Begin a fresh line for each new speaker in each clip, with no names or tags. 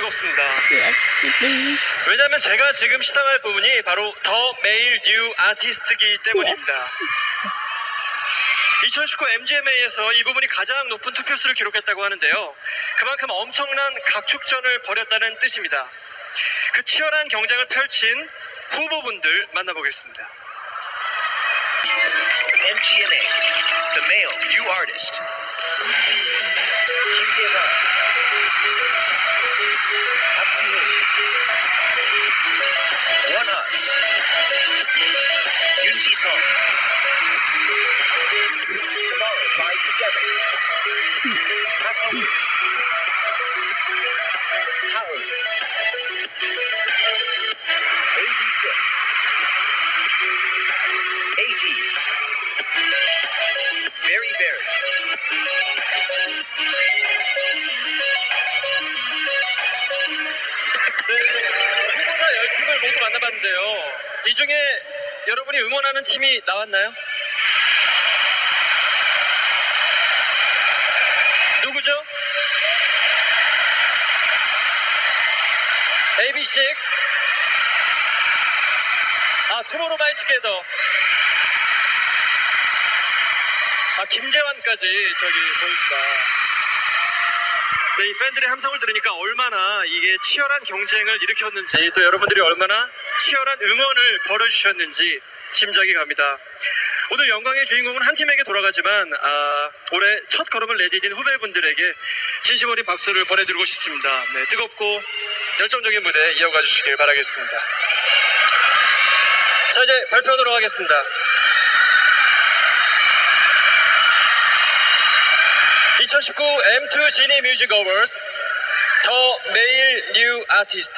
즐겁습니다. 왜냐면 제가 지금 시상할 부분이 바로 더 메일 뉴 아티스트이기 때문입니다. 2019 MGMA에서 이 부분이 가장 높은 투표수를 기록했다고 하는데요. 그만큼 엄청난 각축전을 벌였다는 뜻입니다. 그 치열한 경쟁을 펼친 후보분들 만나보겠습니다.
MGMA, the male new artist. 김태현, 박지훈, 원하스, 윤지성. Tomorrow by Together. 하성우, 하은, AB6, AGs, Very Very.
네, 후보자 10팀을 모두 만나봤는데요. 이 중에 여러분이 응원하는 팀이 나왔나요? 누구죠? AB6. 투모로우 바이 투게더. 김재환까지 저기 보입니다. 네, 이 팬들의 함성을 들으니까 얼마나 이게 치열한 경쟁을 일으켰는지, 또 여러분들이 얼마나 치열한 응원을 벌어주셨는지 짐작이 갑니다. 오늘 영광의 주인공은 한 팀에게 돌아가지만 올해 첫 걸음을 내디딘 후배분들에게 진심 어린 박수를 보내드리고 싶습니다. 네, 뜨겁고 열정적인 무대 이어가 주시길 바라겠습니다. 자, 이제 발표하도록 하겠습니다. 2019 M2 지니 뮤직 어워즈 더 메일 뉴 아티스트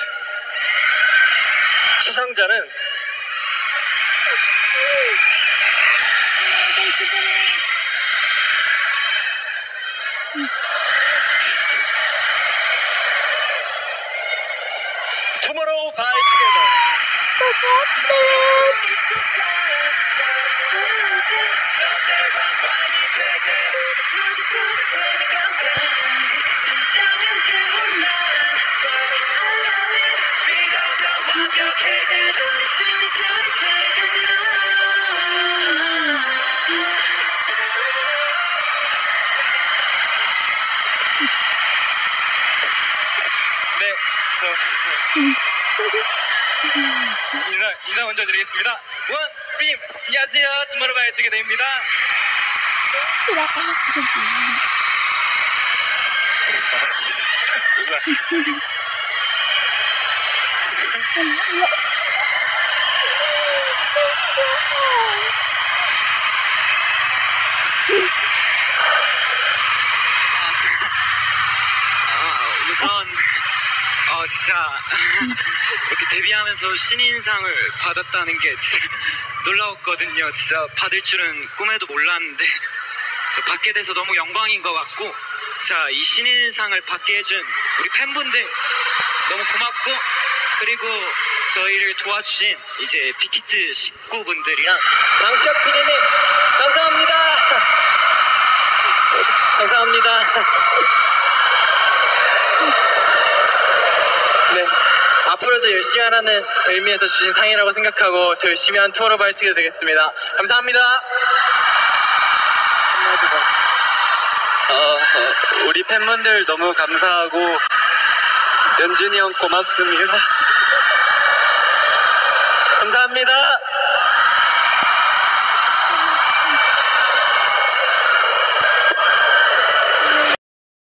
수상자는 투모로우 바이 투게더. 네, 인사 먼저 드리겠습니다. 팀 안녕하세요. 투모로우 바이 투게더입니다.
우선 진짜 이렇게 데뷔하면서 신인상을 받았다는 게 진짜 놀라웠거든요. 진짜 받을 줄은 꿈에도 몰랐는데 받게 돼서 너무 영광인 것 같고, 자, 이 신인상을 받게 해준 우리 팬분들 너무 고맙고, 그리고 저희를 도와주신 이제 빅히트 식구분들이랑 방시혁 PD님 감사합니다. 감사합니다.
네, 앞으로도 열심히 하라는 의미에서 주신 상이라고 생각하고 더 열심히 한 투모로우 바이 투게더 되겠습니다. 감사합니다. 우리 팬분들 너무 감사하고 연준이 형 고맙습니다. 감사합니다.